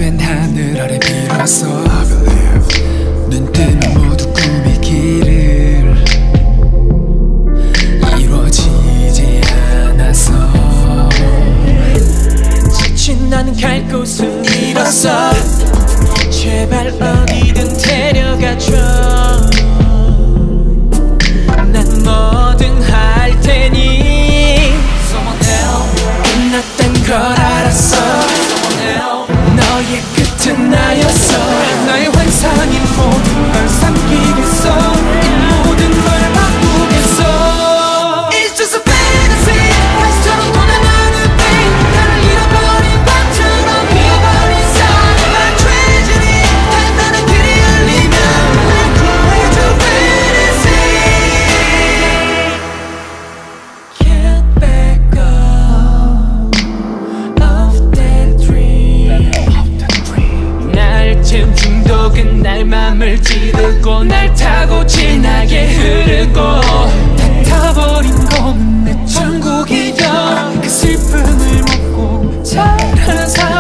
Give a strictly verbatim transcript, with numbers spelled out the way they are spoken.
밤엔 하늘 아래 빌었어. 눈 뜨면 모두 꿈의 길을 이루어지지 않아서 지친 나는 갈 곳을 잃었어. 제발 어디든 데려가줘. 난 뭐든 할 테니. 끝났단 걸 알았어. 너의 끝은 나였어. 나의 환상이 모든 걸 삼키겠어. 이 모든 걸 바꾸겠어. It's just a fantasy. 다시처럼 돌아가는 pain. 나를 잃어버린 밤처럼 비어버린 sun. My tragedy. 단단한 길이 열리면 I cry to fantasy. Can't back up of that dream. 날 채운 중독은 날 맘을 찌르고 날 타고 진하게 흐르고 다 타버린 꿈은 내 천국이여. 그 슬픔을 먹고 자라는 삶